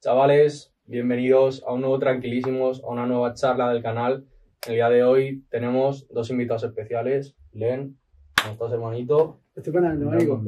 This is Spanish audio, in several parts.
Chavales, bienvenidos a un nuevo Tranquilísimos, a una nueva charla del canal. El día de hoy tenemos dos invitados especiales. Len, ¿cómo estás, hermanito? Estoy con el amigo.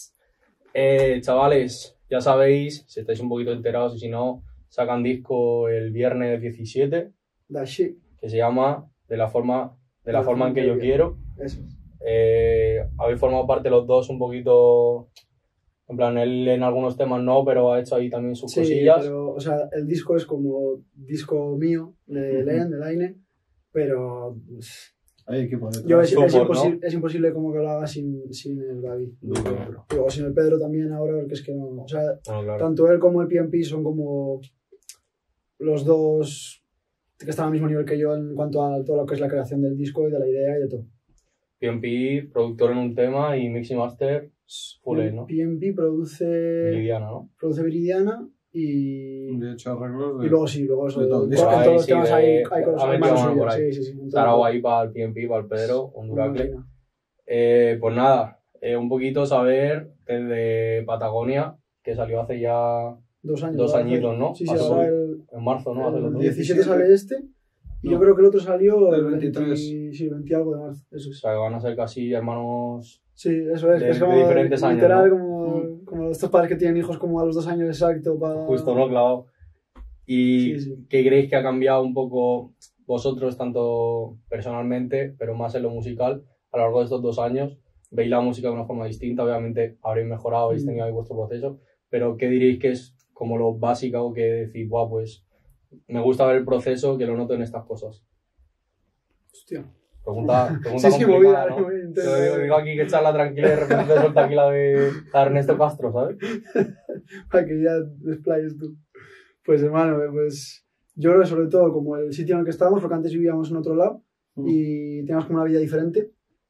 Chavales, ya sabéis, si estáis un poquito enterados y si no, sacan disco el viernes 17, That shit. que se llama De la forma en que yo quiero. Eso. Habéis formado parte los dos un poquito... En plan, él en algunos temas no, pero ha hecho ahí también sus cosillas. Pero, o sea, el disco es como disco mío, de Len, de Laine, pero Hay que poner es imposible como que lo haga sin el David. O sin el Pedro también ahora, porque es que no... O sea, Claro. tanto él como el PNP son como los dos que están al mismo nivel que yo en cuanto a todo lo que es la creación del disco y de la idea y de todo. PNP, productor en un tema y mix y master, full, ¿no? PNP produce Viridiana, ¿no? Viridiana y... De hecho, arreglos de... Y luego eso, de todo el en disco. todos los temas hay ha cosas metido manos mano por suyas. ahí. Sí. En todo. Sarao ahí para el PNP, para el Pedro, Honduracle. Pues nada, un poquito saber desde Patagonia, que salió hace ya 2 años. 2 añitos, ¿no? Sí, Pasó ahora en marzo, ¿no? Hace los el dos. 17 sale este. Y No, yo creo que el otro salió el 23. Sí, 20 algo de marzo. Eso O es. sea, que van a ser casi hermanos. Sí, eso es. de Es como diferentes años, literal, ¿no? como estos padres que tienen hijos como a los 2 años exacto. Justo, ¿no? Clavado. ¿Y Sí. qué creéis que ha cambiado un poco vosotros, tanto personalmente, pero más en lo musical, a lo largo de estos 2 años? ¿Veis la música de una forma distinta? Obviamente habréis mejorado, habéis tenido ahí vuestro proceso, pero ¿qué diréis que es como lo básico que decís, guau, pues me gusta ver el proceso, que lo noto en estas cosas? Hostia. Pregunta Sí, complicada, movida, ¿no? muy intensa. Yo digo aquí que charla tranquila y de repente suelta aquí la de Ernesto Castro, ¿sabes? Para que ya desplayes tú. Pues hermano, pues yo creo que sobre todo como el sitio en el que estábamos, porque antes vivíamos en otro lado y teníamos como una vida diferente,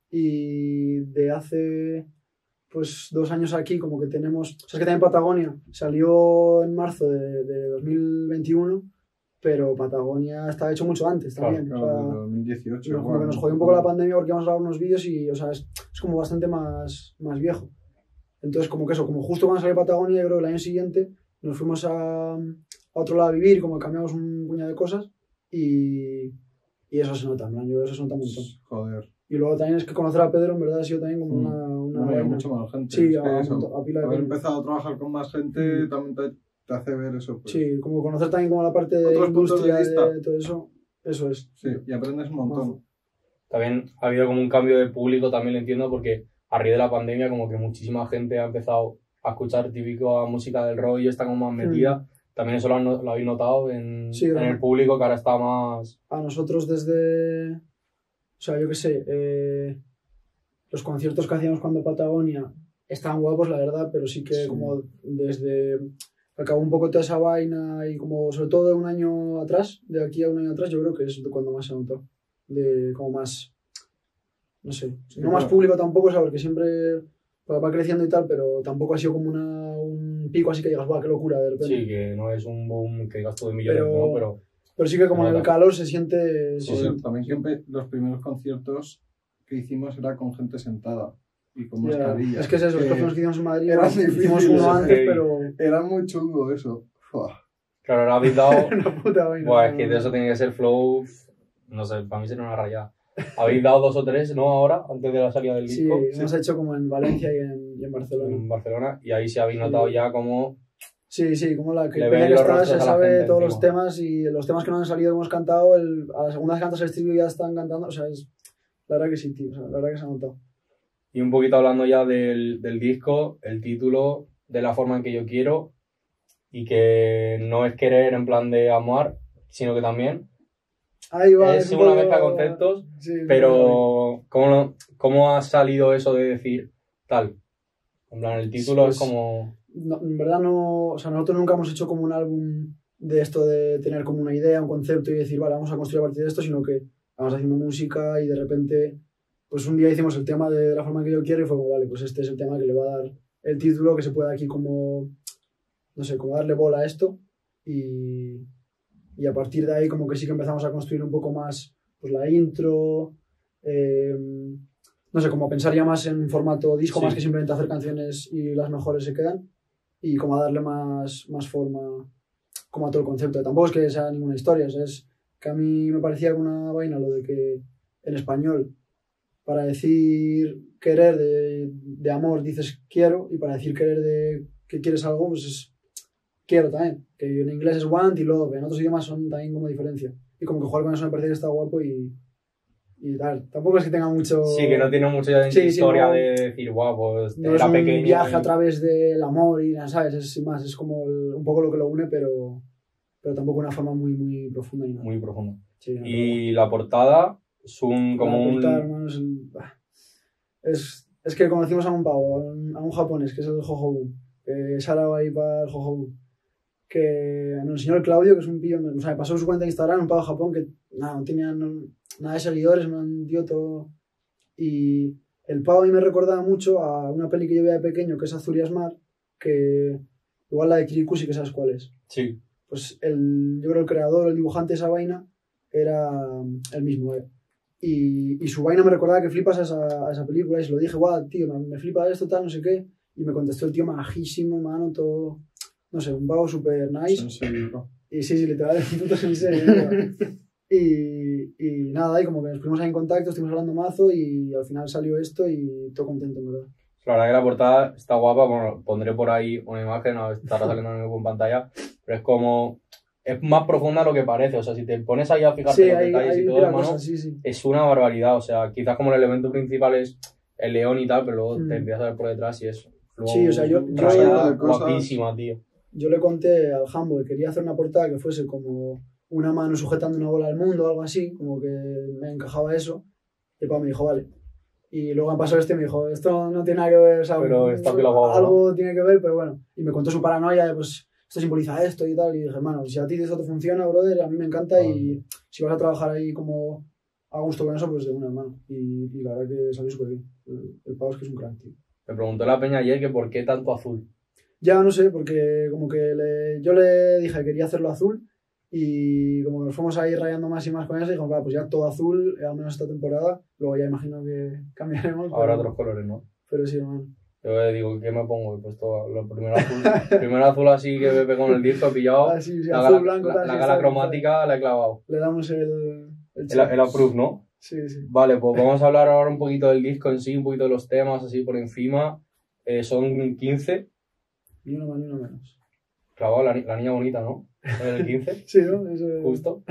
y de hace pues 2 años aquí como que tenemos, o sea, es que también Patagonia salió en marzo de 2021, pero Patagonia estaba hecho mucho antes también. Claro, O sea, de 2018. como que nos jodió un poco la pandemia porque íbamos a grabar unos vídeos y, o sea, es como bastante más viejo. Entonces, como que eso, como justo cuando salió Patagonia, yo creo que el año siguiente nos fuimos a otro lado a vivir, como que cambiamos un puñado de cosas y eso se nota, ¿no? Yo creo que eso se nota un montón. Joder. Y luego también es que conocer a Pedro en verdad ha sido también como una Bueno, hay vaina. mucha más gente. Sí, Es que eso, a pila de haber peña. empezado a trabajar con más gente también te hace ver eso. Pues. Sí, como conocer también como la parte de Otros puntos de industria, vista. de todo eso. Eso es. Sí, y aprendes un montón. También ha habido como un cambio de público, también lo entiendo, porque a raíz de la pandemia como que muchísima gente ha empezado a escuchar típico música del rock y está como más metida. También eso lo habéis notado en el público, que ahora está más... A nosotros desde... O sea, yo qué sé, los conciertos que hacíamos cuando Patagonia estaban guapos, la verdad, pero sí que como desde... Acabó un poco toda esa vaina y como sobre todo de un año atrás, de aquí a un año atrás, yo creo que es cuando más se notó. De como más... No sé, no más público tampoco, o sea, porque siempre va creciendo y tal, pero tampoco ha sido como un pico así que digas, ¡buah, qué locura! De repente. Sí, que no es un boom que digas tú de millones, ¿no? Pero sí que como en el calor se siente... También siempre los primeros conciertos que hicimos era con gente sentada y con mascarilla. Es que es eso, los que hicimos en Madrid, era hicimos uno antes, pero... Era muy chungo eso. Claro, ahora habéis dado... Una puta vaina. Buah, es que de eso tiene que ser flow... No sé, para mí sería una rayada. Habéis dado 2 o 3, ¿no? Ahora, antes de la salida del disco. Sí, hemos hecho como en Valencia y en Barcelona. En Barcelona, y ahí sí habéis notado ya como... Sí, como la que Le peña que está rostros se a la sabe gente todos encima. los temas y los temas que no han salido hemos cantado, a la segunda vez que cantas el estribillo ya están cantando, o sea, la verdad que sí, tío, o sea, la verdad que se ha notado. Y un poquito hablando ya del disco, el título, de la forma en que yo quiero, y que no es querer en plan de amar, sino que también Ahí va, es una mezcla de conceptos, sí, pero ¿cómo ha salido eso de decir tal? En plan, el título Pues, es como... No, en verdad no, o sea, nosotros nunca hemos hecho como un álbum de esto de tener como una idea, un concepto y decir, vale, vamos a construir a partir de esto, sino que vamos haciendo música y de repente, pues un día hicimos el tema de la forma en que yo quiero y fue como, vale, pues este es el tema que le va a dar el título, que se puede aquí como, no sé, como darle bola a esto y a partir de ahí como que sí que empezamos a construir un poco más pues la intro, no sé, como pensar ya más en formato disco, Sí. más que simplemente hacer canciones y las mejores se quedan, y como a darle más forma como a todo el concepto. Tampoco es que sea ninguna historia, o sea, es que a mí me parecía una vaina lo de que en español, para decir querer de amor dices quiero, y para decir querer de que quieres algo, pues es quiero también. Que en inglés es want y love, en otros idiomas son también como diferencia. Y como que jugar con eso me parece que está guapo y tal. Tampoco es que tenga mucho... Sí, que no tiene mucha historia no, de decir, guau, pues no era es un pequeño. viaje a través del amor y, ¿sabes? Es más, es como un poco lo que lo une, pero tampoco una forma muy, muy profunda. Y nada. Muy profundo. Sí, no, Y la portada es como un... Hermano, es que conocimos a un pavo, a un japonés, que es el Jojobu, que se ha dado ahí para el Jojobu, que nos enseñó el Claudio, que es un pillo, o sea, me pasó su cuenta de Instagram, un pavo de Japón que nada, no tenía nada de seguidores, me dio todo. Y el pavo a mí me recordaba mucho a una peli que yo veía de pequeño, que es Azul y Asmar, que igual la de Kirikushi, que sabes cuál es. Sí. Pues yo creo el creador, el dibujante de esa vaina, era el mismo, Y su vaina me recordaba que flipas a esa película, y se lo dije, guau, tío, me flipa esto, tal, no sé qué. Y me contestó el tío majísimo, mano, todo, no sé, un pavo super nice. Y sí, literal, un puto sensei. y nada, y como que nos pusimos ahí en contacto, estuvimos hablando mazo y al final salió esto y todo contento, en verdad. La verdad que la portada está guapa, bueno, pondré por ahí una imagen, a ver si estará saliendo en pantalla, pero es como... Es más profunda de lo que parece, o sea, si te pones ahí a fijarte en los detalles y todo, hermano, es una barbaridad, o sea, quizás como el elemento principal es el león y tal, pero luego te empiezas a ver por detrás y es... Sí, o sea, yo guapísima, tío. Yo le conté al Jambo que quería hacer una portada que fuese como una mano sujetando una bola al mundo o algo así, como que me encajaba eso, y el pavo me dijo, vale. Y luego me pasó y me dijo, esto no tiene nada que ver, o sea, pero está pegado, algo ¿no? tiene que ver, pero bueno. Y me contó su paranoia de, pues, esto simboliza esto y tal, y dije, hermano, si a ti eso te funciona, brother, a mí me encanta, y si vas a trabajar ahí como a gusto con eso, pues de una, hermano. Y la verdad que salió súper bien. El pavo es que es un crack, tío. Me preguntó la peña ayer que por qué tanto azul. Ya no sé, porque como que yo le dije que quería hacerlo azul, y como nos fuimos a ir rayando más y más con eso, dijimos, claro, pues ya todo azul, al menos esta temporada. Luego ya imagino que cambiaremos. Habrá otros colores, ¿no? Pero sí, hermano. Yo digo, ¿qué me pongo? He puesto lo primero azul. Primero azul así que me pegó en el disco, he pillado. Ah, sí, la azul, gala, blanco, la gala cromática la he clavado. Le damos el approve, ¿no? Sí. Vale, pues vamos a hablar ahora un poquito del disco en sí, un poquito de los temas así por encima. Son 15. Ni uno más ni uno menos. Clavado la niña bonita, ¿no? En el 15. Sí, ¿no? Eso... Justo.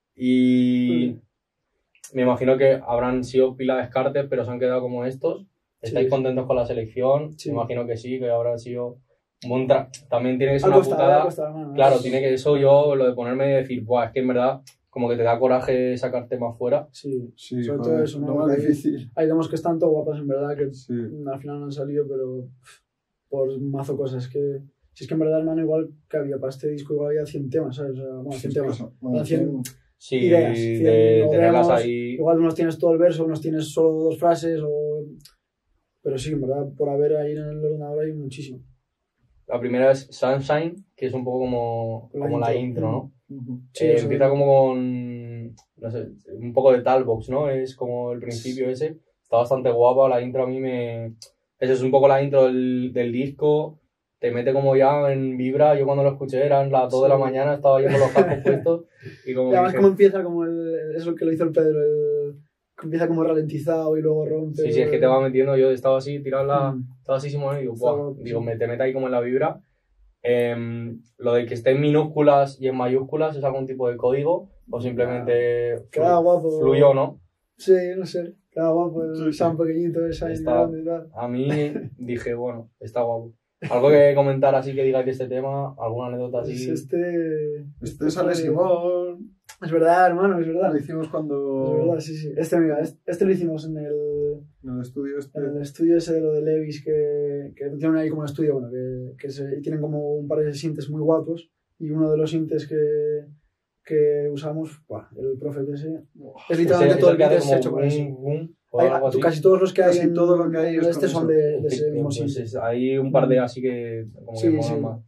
Y me imagino que habrán sido pila de descartes, pero se han quedado como estos. ¿Estáis contentos con la selección? Sí. Me imagino que sí, que habrán sido... También tiene que ser una putada. Claro, tiene que eso yo, lo de ponerme y decir, buah, es que en verdad como que te da coraje sacarte más fuera. Sí, sobre todo eso, ¿no? Más difícil. Hay demos que están todo guapas, en verdad, que al final no han salido, pero por mazo cosas que... Si es que en verdad, hermano, igual que había para este disco, igual había 100 temas, ¿sabes? O sea, bueno, 100 temas. 100 ideas. 100 de tenerlas ahí. Igual unos tienes todo el verso, unos tienes solo 2 frases, pero sí, en verdad, por haber ahí en el ordenador hay muchísimo. La primera es Sunshine, que es un poco como la intro, ¿no? Sí, empieza como con, no sé, un poco de Talbox, ¿no? Es como el principio ese. Está bastante guapa, la intro a mí Eso es un poco la intro del disco. Te mete como ya en vibra. Yo cuando lo escuché eran las 2 de la mañana, estaba yo con los cascos puestos. Y como además como empieza como eso que lo hizo el Pedro, que empieza como ralentizado y luego rompe. Sí, es que te va metiendo. Yo estaba así, estaba así, Simón, y digo, ¡buah! Digo, te mete ahí como en la vibra. Lo de que esté en minúsculas y en mayúsculas, ¿es algún tipo de código? ¿O simplemente queda guapo, fluyó, no? Sí, no sé. Queda guapo el sound pequeñito ese ahí grande y tal. A mí dije, bueno, está guapo. ¿Algo que comentar así que digáis de este tema? ¿Alguna anécdota así? Este sale Simón. Es verdad, hermano, es verdad. Lo hicimos cuando... Es verdad, sí. Este lo hicimos en el estudio En el estudio ese de lo de Levis, que tienen ahí como un estudio, bueno, que tienen como un par de sintes muy guapos, y uno de los sintes que usamos, el Prophet ese, es literalmente todo el beat es hecho con eso. Casi todos los que hay en todo lo que hay este son de ese mismo sinte. Hay un par de así que como que molan más.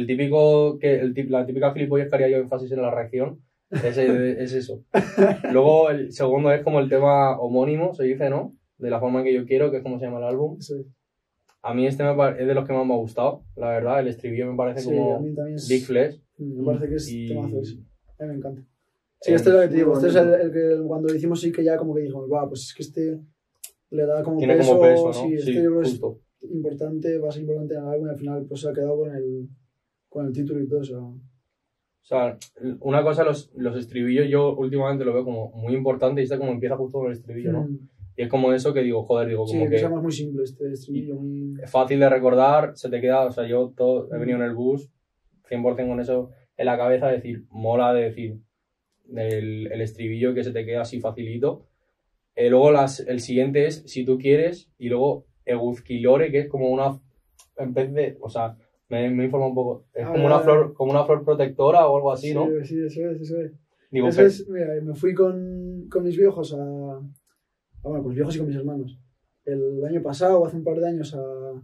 La típica gilipollez que haría yo énfasis en la reacción es eso. Luego el segundo es como el tema homónimo, se dice, ¿no? De la forma en que yo quiero, que es como se llama el álbum. Sí. A mí este es de los que más me ha gustado, la verdad. El estribillo me parece Sí, a como mí también Big Flesh. me parece que es Y- temazo ese. A mí me encanta. Sí, este es lo que te digo. Este es el que cuando lo hicimos sí que ya como que dijimos, va, pues es que este le da como Tiene peso. como peso, ¿no? Sí, este Sí, yo creo que es justo. importante, va a ser importante en el álbum y al final pues se ha quedado con el título y todo. O sea, O sea, una cosa, los estribillos yo últimamente lo veo como muy importante y este como empieza justo con el estribillo, ¿no? Y es como eso que digo, joder, digo, sí, como que que sea más muy simple este estribillo. es fácil de recordar, se te queda, o sea, yo he venido en el bus 100% con eso en la cabeza, decir, mola de decir el estribillo que se te queda así facilito. Luego el siguiente es Si tú quieres y luego Eguzquilore, que es como una, en vez de, o sea, me informa un poco, es como una flor protectora o algo así, ¿no? Sí, eso es. Digo, Eso es, mira, me fui con mis viejos bueno, con mis viejos y con mis hermanos. El año pasado, hace un par de años,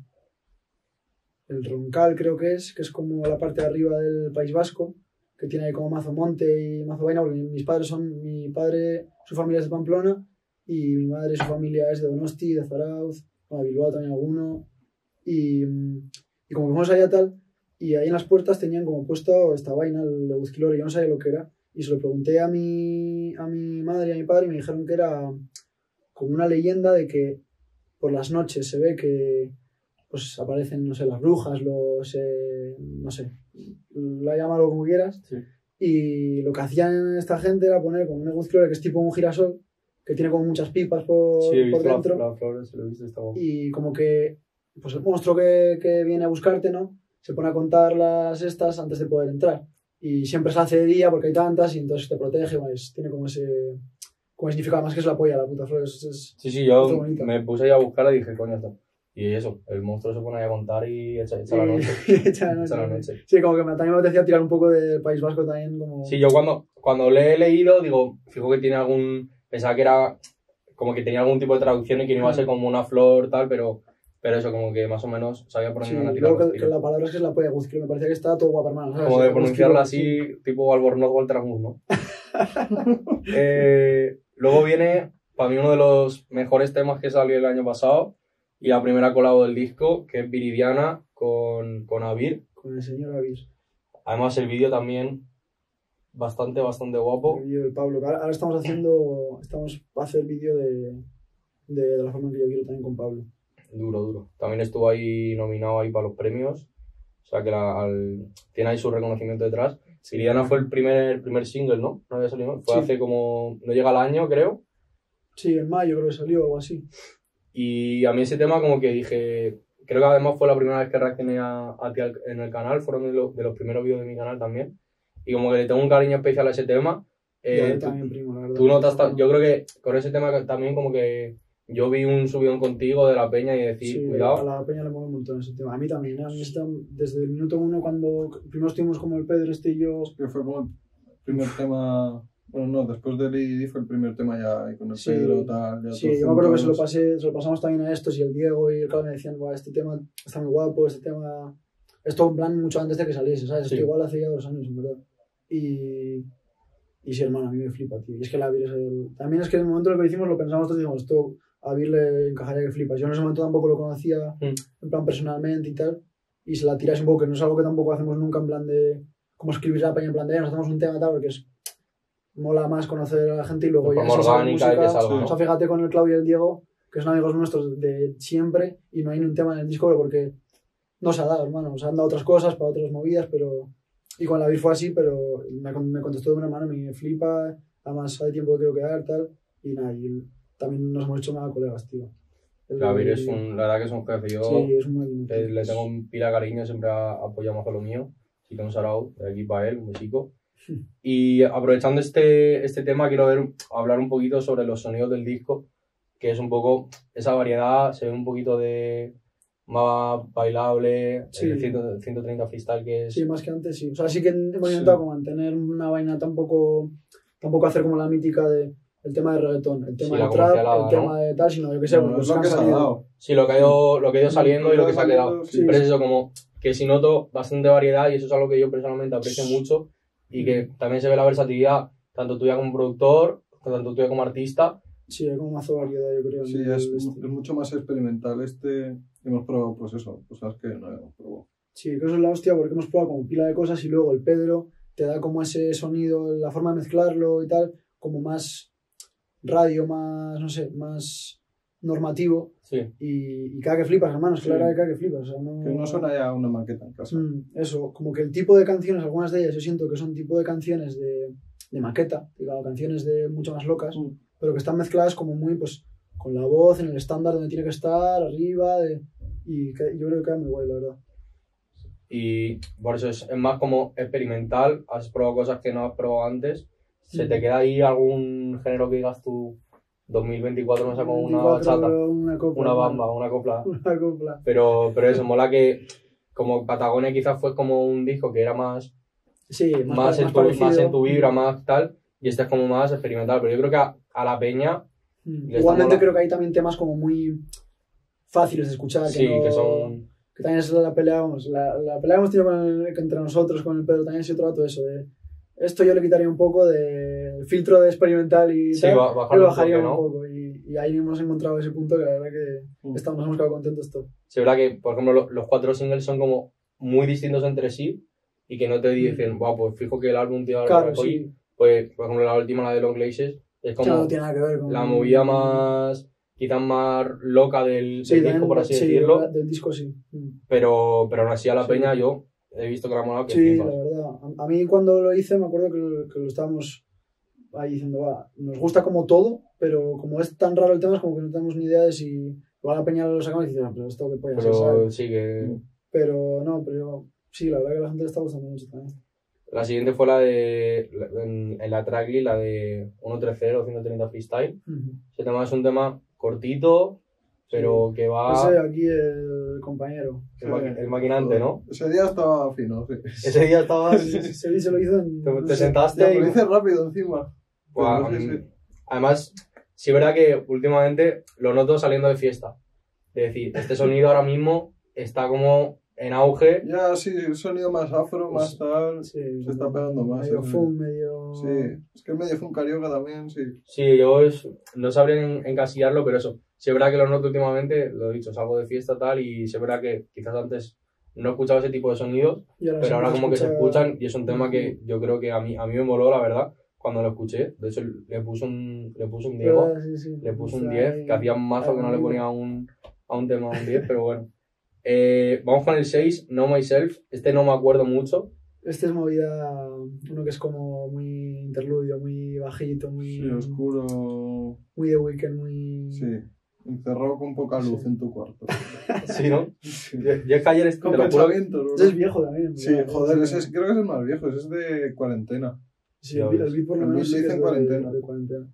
el Roncal creo que es como la parte de arriba del País Vasco, que tiene ahí como mazo monte y mazo vaina, porque mi padre, su familia es de Pamplona, y mi madre, su familia es de Donosti, de Zarauz, bueno, de Bilbao también alguno, y como que fuimos allá tal, y ahí en las puertas tenían como puesto esta vaina, el Eguzquilore, yo no sabía lo que era, y se lo pregunté a mi madre y a mi padre y me dijeron que era como una leyenda de que por las noches se ve que pues aparecen, no sé, las brujas, no sé, la llámalo como quieras. Sí. Y lo que hacían esta gente era poner como un Eguzquilore que es tipo un girasol, que tiene como muchas pipas por dentro. La flor, se lo he visto, está guapo. Y como que pues el monstruo que viene a buscarte, ¿no? Se pone a contar las estas antes de poder entrar. Y siempre se hace de día porque hay tantas y entonces te protege, pues, tiene como ese significado, más que es la polla, la puta flor. Sí, yo está bonito. me puse ahí a buscarla y dije, coño, está. Y eso, el monstruo se pone ahí a contar y echa la noche. Echa la noche. Sí, como que también me apetecía tirar un poco del País Vasco también. Como... Sí, yo cuando le he leído, digo, fijo que tiene pensaba que era como que tenía algún tipo de traducción y que no iba a ser como una flor tal, pero eso, como que más o menos sabía por dónde iban a tirar luego los que tiros. la palabra es que es la polla, Eguzquilore, me parecía que está todo guapa, hermano. ¿Sabes? Como de pronunciarla así, sí. tipo Albornoz Walter Amus, ¿no? Luego viene, para mí, uno de los mejores temas que salió el año pasado y la primera colabo del disco, que es Viridiana con Avir. Con el señor Avir. Además, el vídeo también bastante guapo. El vídeo del Pablo. Ahora estamos a hacer vídeo de la forma en que yo quiero también con Pablo. Duro. También estuvo ahí nominado ahí para los premios. O sea que tiene ahí su reconocimiento detrás. Viridiana fue el primer single, ¿no? No había salido. Fue hace como... No llega al año, creo. Sí, en mayo creo que salió o algo así. Y a mí ese tema como que dije... Creo que además fue la primera vez que reaccioné a ti en el canal. Fueron de los primeros vídeos de mi canal también. Y como que le tengo un cariño especial a ese tema. Yo también, primo, la verdad. Tú notas... Yo creo que con ese tema también como que... Yo vi un subidón contigo de la peña y decir, sí, cuidado. A la peña le mola un montón ese tema. A mí también, ¿eh? A mí desde el minuto 1, cuando primero estuvimos como el Pedro, y yo... Que fue como el primer tema... Bueno, no, después de Lady Di fue el primer tema ya y con el Pedro, tal... Ya sí, yo me acuerdo que se lo pasamos también a estos y el Diego y el Carlos me decían, este tema está muy guapo, este tema... Esto en plan mucho antes de que saliese, ¿sabes? Sí. Esto igual hace ya 2 años, en verdad. Y sí, hermano, a mí me flipa, tío. Y es que la Avir También es que en el momento en el que lo hicimos lo pensamos todos y dijimos, esto a Avir le encajaría que flipas. Yo en ese momento tampoco lo conocía en plan personalmente y tal. Y se la tiras un poco, que no es algo que tampoco hacemos nunca en plan de... Como escribir la peña en plan de, nos hacemos un tema tal, porque mola más conocer a la gente y luego ya... Como orgánica música, y que salga, ¿no? O sea, fíjate con el Claudio y el Diego, que son amigos nuestros de siempre, y no hay ni un tema en el disco, pero porque no se ha dado, hermano. Se han dado otras cosas para otras movidas, pero... Y con la Avir fue así, pero me contestó de una mano, me flipa, además hace tiempo que quiero quedar, tal, y nada, y también nos hemos hecho nada colegas, tío. La Avir la verdad que es un jefe, yo sí, es muy le tengo un pila de cariño, siempre apoyamos a lo mío, así que un sarao de aquí para él, un besico. Y aprovechando este tema, quiero hablar un poquito sobre los sonidos del disco, que es un poco esa variedad, se ve un poquito de... más bailable, sí. El 130 freestyle que es... Sí, más que antes, sí. O sea, sí que hemos intentado como mantener una vaina tampoco hacer como la mítica de el tema de reggaetón, el tema de trap, el tema de tal, sino yo que sé, no, pues lo que se ha dado. Sí, lo que ha ido saliendo y lo que se ha quedado. Sí. Pero es eso, como que sí noto bastante variedad y eso es algo que yo personalmente aprecio mucho y que también se ve la versatilidad, tanto tuya como productor, tanto tuya como artista, Sí, hay como mazo variedad, yo creo. Sí, es mucho más experimental este. Hemos probado, pues eso, cosas que no hemos probado. Sí, creo que eso es la hostia porque hemos probado como pila de cosas y luego el Pedro te da como ese sonido, la forma de mezclarlo y tal, como más radio, más, no sé, más normativo. Sí. Y cada que flipas, hermanos, Sí. claro que cada que flipas. O sea, no... Que no suena ya una maqueta en casa. Eso, como que el tipo de canciones, algunas de ellas yo siento que son tipo de canciones de maqueta, digamos, canciones de mucho más locas, pero que están mezcladas como muy, pues, con la voz, en el estándar donde tiene que estar, arriba, y yo creo que queda muy guay, la verdad. Y por eso es más como experimental, has probado cosas que no has probado antes. ¿Se te queda ahí algún género que digas tú, 2024 me saco una 24, bachata, una copla, una bamba, una copla? Una copla. Pero eso, mola que como Patagonia quizás fue como un disco que era más Sí, más en tu vibra, más tal, y este es como más experimental, pero yo creo que a la peña... Igualmente creo que hay también temas como muy fáciles de escuchar. Sí, que son... Que también es la pelea, vamos, la pelea que hemos tenido entre nosotros, con el Pedro, también ha sido otro rato eso, de... Esto yo le quitaría un poco de filtro de experimental y sí, tal, lo bajaría un poco, y ahí hemos encontrado ese punto que la verdad que nos hemos quedado contentos todos. Sí, es verdad que, por ejemplo, los 4 singles son como muy distintos entre sí y que no te dicen, wow, pues fijo que el álbum tiene algo Claro, hoy. sí. Pues, por ejemplo, la última, la de Long Glaciers, es como Claro, no tiene nada que ver con... la movida más, quizás más loca del Sí, disco, por así decirlo. Del disco sí. Pero aún así a la Sí. peña yo he visto que la ha molado que Sí, flipas. la verdad. A mí cuando lo hice me acuerdo que lo estábamos ahí diciendo, va, nos gusta como todo, pero como es tan raro el tema es como que no tenemos ni idea de si igual la peña lo sacamos y dices, pero esto que puede ser, Pero ¿sabes? sí que... Pero no, pero sí, la verdad que a la gente le está gustando mucho también. La siguiente fue la de, en la tracklist, la de 130, 130 Freestyle. Ese tema es un tema cortito, pero que va... Ese aquí el compañero. El maquinante, ¿no? Ese día estaba fino, sí. Ese día estabas... Se se lo hizo en... Te sentaste Ya, y... lo hice rápido encima. Buah, Pero sí. Además, sí es verdad que últimamente lo noto saliendo de fiesta. Es decir, este sonido ahora mismo está como en auge. Ya, sí, un sonido más afro, más tal. Sí, se está pegando más. Medio sí. funk, medio... Sí, es que es medio funk carioca también, sí. Sí, yo no sabría encasillarlo, pero eso. Sí es verdad que lo noto últimamente, lo he dicho, salgo de fiesta tal, y sí es verdad que quizás antes no escuchaba ese tipo de sonidos, pero ahora como que se escuchan, y es un tema que yo creo que a mí me moló, la verdad, cuando lo escuché. De hecho, le puse un Diego, Sí. le puse un 10, que hacía un mazo que no le ponía a un tema un 10, pero bueno. Vamos con el 6, No Myself. Este no me acuerdo mucho. Este es movida, uno que es como muy interludio, muy bajito, muy... Sí, oscuro. Muy The Weeknd, muy... Sí, encerrado con poca luz Sí. en tu cuarto. Sí, ¿no? Sí. Yo es que ayer, te Con lo juro, pensamientos, ¿no? Ese es viejo también. Sí, ¿verdad? joder, Sí. creo que es el más viejo, ese es de cuarentena. Sí, el beat por lo El menos beat sí lo que hice es en cuarentena. de cuarentena.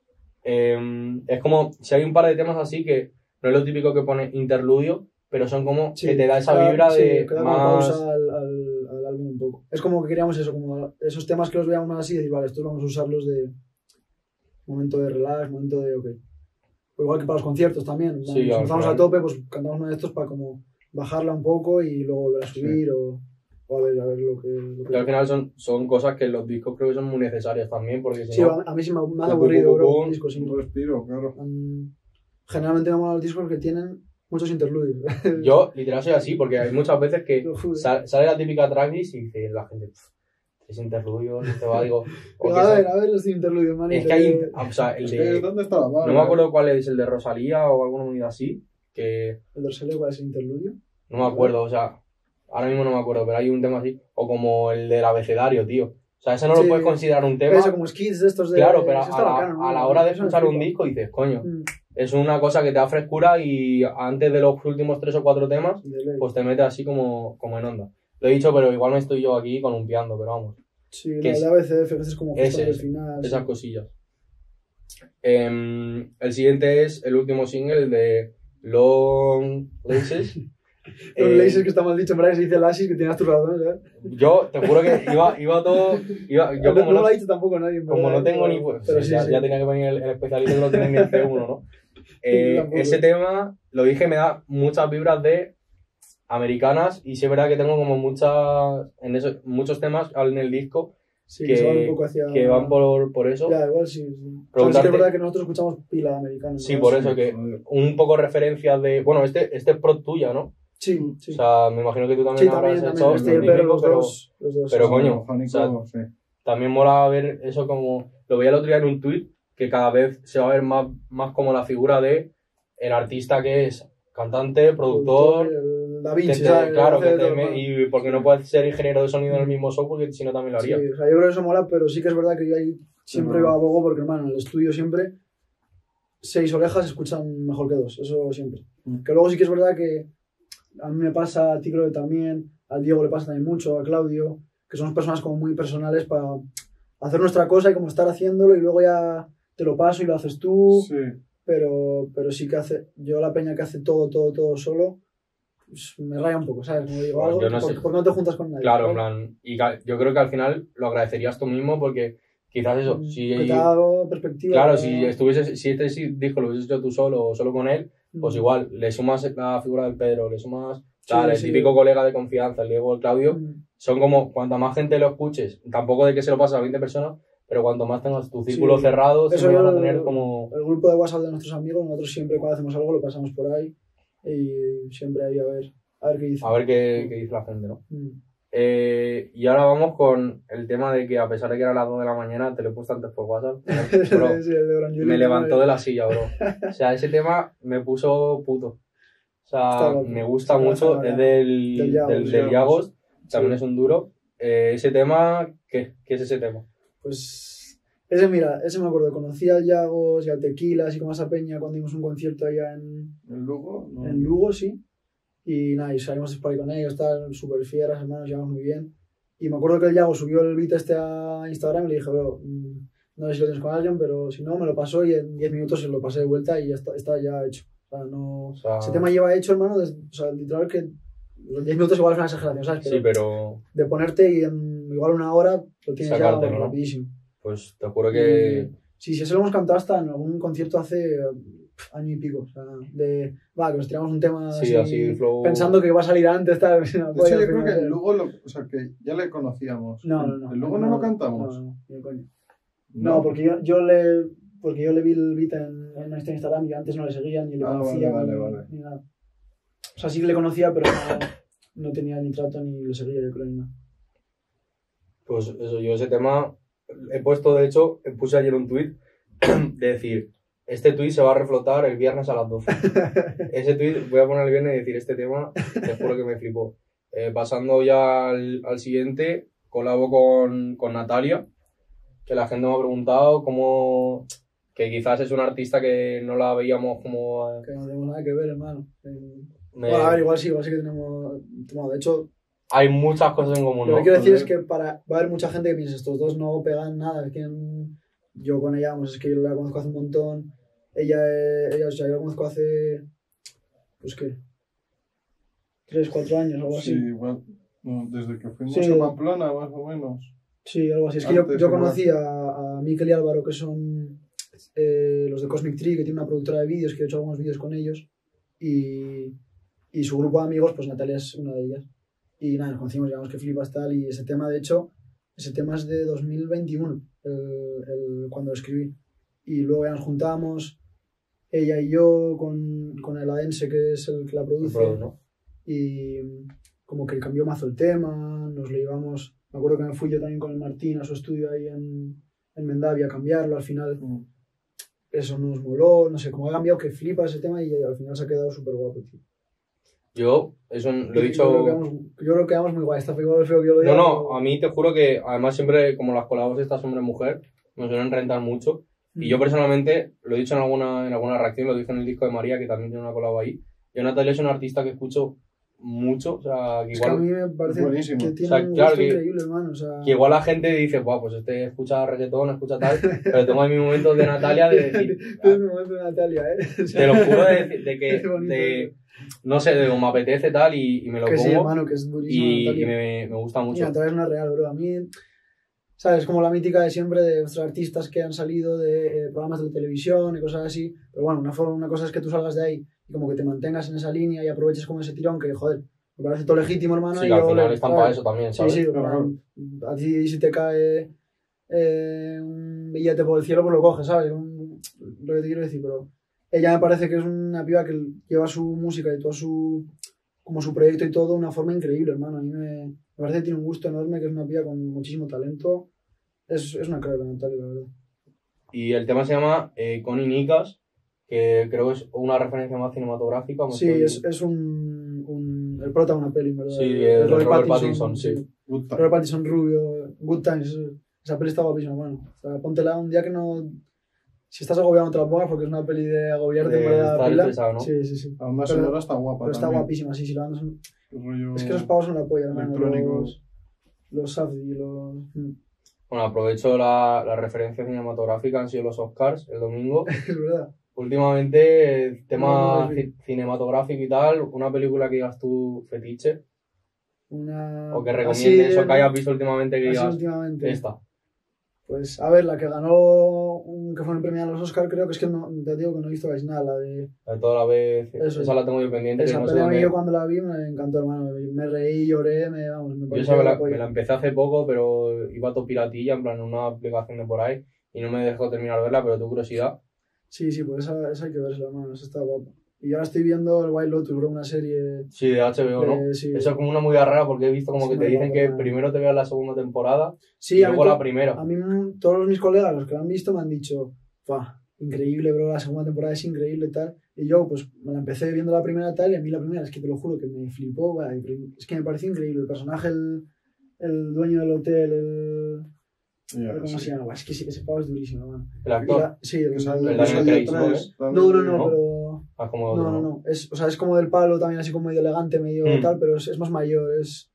es como, si hay un par de temas así que no es lo típico que pone interludio, pero son como Sí, que te da esa claro, vibra sí, de que da una más... pausa al álbum un poco. Es como que queríamos eso, como esos temas que los veamos más así y decir, vale, estos vamos a usarlos de momento de relax, momento de ok. O igual que para los conciertos también. Sí, Si al estamos final. a tope, pues cantamos uno de estos para como bajarla un poco y luego volver a subir o a ver lo que... Y al final son cosas que en los discos creo que son muy necesarias también, porque si Sí, no... a mí sí me ha pum, aburrido, bro, pum, un disco sin... Un respiro, claro. Generalmente me molan los discos que tienen muchos interludios. Yo literal soy así, porque hay muchas veces que Lo juro. sale la típica tracklist y dice la gente, tres interludios, no te va, digo... o Pero que a son- ver los interludios, manito. es que hay... O sea, el Es que, de... ¿dónde está la mano? No me acuerdo cuál es el de Rosalía o alguna unidad así, que... ¿El dorsal cuál es el interludio? No me acuerdo, o sea, ahora mismo no me acuerdo, pero hay un tema así. O como el del abecedario, tío. O sea, ese no lo Sí. puedes considerar un tema. Eso, como skits de estos de... Claro, pero eso está bacano, ¿no? a la hora de Eso me escuchar un flipa. disco dices, coño, Mm, es una cosa que te da frescura y antes de los últimos 3 o 4 temas, de ley. pues te mete así como en onda. Lo he dicho, pero igual me estoy yo aquí columpiando, pero vamos, Sí, que la es- de ABCF, que es como justo ese al es, final. esas sí. cosillas. El siguiente es el último single, el de Long Laces. Los Eh, lasers que está mal dicho, en verdad que se dice lasis, que tienes tus razones, ¿eh? Yo te juro que iba todo... yo No, como no lo no, ha dicho tampoco nadie, en como verdad, no tengo pero- ni... Pues, pero sí, sí, ya, sí. ya tenía que venir el especialista que no tiene ni el C1, ¿no? Tampoco. Ese tema, lo dije, me da muchas vibras de americanas y sí es verdad que tengo como muchos temas en el disco Sí, que se van un poco hacia... que van por eso. Ya, igual sí. O sea, sí que Preguntarte- es verdad que nosotros escuchamos pila de americanos. Sí, ¿no? por eso, que joder. un poco referencias de... Bueno, este es pro tuya, ¿no? Sí, sí. O sea, me imagino que tú Sí, también habrás también, hecho Estoy el lo Pedro, típico, los pero dos. pero sí. coño, Jónico, o sea, sí. también mola ver eso como... Lo veía el otro día en un tuit, que cada vez se va a ver más como la figura de el artista que es cantante, productor... El Da que Vinci, te- ¿sabes? claro, Hace que de todo, ¿no? y porque no puedes ser ingeniero de sonido en el mismo software, porque si no también lo Sí, haría. o sea, yo creo que eso mola, pero sí que es verdad que yo ahí siempre Pero- abogo porque, hermano, en el estudio siempre 6 orejas escuchan mejor que 2, eso siempre. Que luego sí que es verdad que a mí me pasa, a ti creo que también, al Diego le pasa también mucho, a Claudio, que somos personas como muy personales para hacer nuestra cosa y como estar haciéndolo y luego ya te lo paso y lo haces tú, Sí. pero sí que yo la peña que hace todo solo, pues me raya un poco, ¿sabes? Como digo, Pues algo, yo no ¿por sé. qué no te juntas con nadie? Claro, en ¿sabes? plan, yo creo que al final lo agradecerías tú mismo porque quizás eso, si, Que te ha dado perspectiva. claro, ¿no? si este disco lo hubieses hecho tú solo o solo con él, pues igual, le sumas la figura del Pedro, le sumas tal, el sí. típico colega de confianza, el Diego, el Claudio, Mm. son como, cuanta más gente lo escuches, tampoco de que se lo pases a 20 personas, pero cuanto más tengas tu círculo Sí. cerrado, Eso siempre yo, vas a tener como... el grupo de WhatsApp de nuestros amigos, nosotros siempre cuando hacemos algo lo pasamos por ahí y siempre ahí a ver qué dice. A ver qué dice la gente, ¿no? Mm. Y ahora vamos con el tema de que a pesar de que era las 2 de la mañana, te lo he puesto antes por WhatsApp. Bro, Sí, el de Orange me Julius, levantó ¿no? de la silla, bro. O sea, ese tema me puso puto. O sea, Está guapo. me gusta Sí, mucho. está Es Del del Llagos. Llagos. También Sí. es un duro. Ese tema, ¿qué es ese tema? Pues ese, mira, ese me acuerdo, conocí al Llagos y al Tequila, así como a esa peña cuando dimos un concierto allá ¿En Lugo? No. en Lugo, sí. Y nada, y salimos por ahí con ellos, estaban súper fieras, hermanos, llevamos muy bien. Y me acuerdo que el Yago subió el beat este a Instagram y le dije, bro, no sé si lo tienes con alguien, pero si no, me lo pasó y en 10 minutos se lo pasé de vuelta y ya está ya hecho. O sea, no... O sea, Ese tema lleva hecho, hermano, o sea, literal que los 10 minutos igual es una exageración, ¿sabes? sí, pero de ponerte y en igual una hora lo tienes Sacártelo, ya ¿no? rapidísimo. pues te juro que... Sí, eso lo hemos cantado hasta en algún concierto hace año y pico. O sea, que nos tiramos un tema Sí, así, flow... pensando que va a salir antes, tal. De hecho, yo creo que en Lugo, o sea, que ya le conocíamos. No. ¿En Lugo no lo cantamos? No, ni de coña. No, porque yo le vi el beat en este Instagram y antes no le seguía ni le conocía vale. ni nada. O sea, sí que le conocía, pero no tenía ni trato ni le seguía, yo creo, ni nada. Pues eso, yo ese tema he puesto, de hecho, puse ayer un tuit de decir, este tuit se va a reflotar el viernes a las 12. Ese tuit voy a poner el viernes y decir, este tema, te juro que me flipó. Pasando ya al siguiente, colabo con Natalia, que la gente me ha preguntado cómo... que quizás es una artista que no la veíamos como... Que no tenemos nada que ver, hermano. me- Bueno, a ver, igual sí que tenemos... Bueno, de hecho, Hay muchas cosas en común, lo ¿no? que quiero decir es que va a haber mucha gente que piensa, estos dos no pegan nada. Yo con ella, pues es que yo la conozco hace un montón. Ella o sea, yo la conozco hace, pues qué, 3, 4 años, algo así. Sí, igual. No, desde que fuimos Sí. a Pamplona, más o menos. Sí, algo así. Es que yo Antes, conocí a Mikel y Álvaro, que son los de Cosmic Tree, que tiene una productora de vídeos, que he hecho algunos vídeos con ellos. Y su grupo de amigos, pues Natalia es una de ellas. Y nada, nos conocimos, digamos que flipas tal. Y ese tema, de hecho, ese tema es de 2021, cuando lo escribí. Y luego ya nos juntamos, ella y yo, con el Adense, que es el que la produce. ¿no? Y como que cambió mazo el tema, nos lo llevamos. Me acuerdo que me fui yo también con el Martín a su estudio ahí en Mendavia a cambiarlo. Al final, eso nos moló, no sé, como ha cambiado que flipa ese tema y al final se ha quedado súper guapo, tío. Yo, eso lo he dicho... Yo creo que quedamos muy guay. Está feo que yo lo diga. No, a mí te juro que además siempre, como las colabos estas hombre-mujer, me suelen rentar mucho. Y yo personalmente, lo he dicho en alguna reacción, lo dije en el disco de María, que también tiene una colabo ahí. Yo Natalia es una artista que escucho mucho, o sea, que Es que a igual, mí me parece buenísimo. que tiene O sea, un claro gusto que- increíble, hermano. O sea, que igual la gente dice, guau, pues este escucha reggaetón, escucha tal, pero tengo ahí mis momentos de Natalia de decir, es mi momento de Natalia, ¿eh? O sea, te lo juro de que, Es bonito no sé, de cómo me apetece tal y me lo que sí, pongo hermano, que es durísimo y Natalia. me gusta Mira, mucho. Natalia es una real, bro. A mí, ¿sabes? Como la mítica de siempre de nuestros artistas que han salido de programas de televisión y cosas así. Pero bueno, una cosa es que tú salgas de ahí y como que te mantengas en esa línea y aproveches como ese tirón que, joder, Me parece todo legítimo, hermano. Sí, y que al yo final le- están para eso también, Sí, ¿sabes? sí, Claro. a ti si te cae un billete por el cielo, pues lo coges, ¿sabes? Lo que te quiero decir, pero ella me parece que es una piba que lleva su música y todo como su proyecto y todo de una forma increíble, hermano. A mí me parece que tiene un gusto enorme, que es una piba con muchísimo talento. Es una crack, la Natalia, la verdad. Y el tema se llama Connie Nikas, que creo que es una referencia más cinematográfica. Sí, es el prota de una peli, en verdad. Sí, el Robert Pattinson, sí. Good time. Robert Pattinson rubio, Good Times. Esa peli está guapísima, bueno. O sea, póntela un día que no... Si estás agobiado no te la pongas porque es una peli de agobiarte, en verdad. estar pila. estresado, ¿no? Sí, sí, sí. Además, Pero- sonora está guapa Pero está también. guapísima, sí, sí. La banda son... Rollo Es que los pavos son la polla, hermano. electrónicos. Los Safdie y los... Bueno, aprovecho la referencia cinematográfica, han sido los Oscars el domingo. Es verdad. Últimamente, el tema No, no, cinematográfico y tal, una película que digas tú fetiche, Una... o que recomiendes, así, o que hayas visto últimamente que así digas, últimamente. esta. Pues, a ver, la que ganó, que fue en premio a los Oscar, creo que es que no, te digo que no he visto casi nada, la de... De toda la vez, Eso. esa la tengo yo pendiente, que Esa no sé pelea a mí dónde... yo cuando la vi me encantó, hermano. Me reí, lloré, me Yo pareció esa me la la polla. empecé hace poco, pero iba todo piratilla, en plan, en una aplicación de por ahí, y no me dejó terminar de verla, pero tengo curiosidad. Sí, sí, pues esa hay que verla, hermano, esa está guapa. Y ahora estoy viendo el White Lotus, bro, una serie... Sí, de HBO, ¿no? sí. Eso es como una muy rara porque he visto como Sí, que te muy dicen guapa, que man. primero te veas la segunda temporada Sí, y a mí, luego la primera. a mí todos mis colegas, los que la han visto, me han dicho, ¡fua! Increíble, bro, la segunda temporada es increíble y tal. Y yo, pues, me la empecé viendo la primera tal, y a mí la primera, es que te lo juro, que me flipó, va, es que me pareció increíble. El personaje, el dueño del hotel, Ya, ¿cómo sí. se llama? Es que ese pavo es durísimo, man. El actor. Sí, el Que sale El en Daniel episodio Craig, ¿no? 3 No, también. no, ¿no? pero... Ah, como otro, No. O sea, es como del palo también, así como medio elegante, medio Mm. tal, pero es más mayor,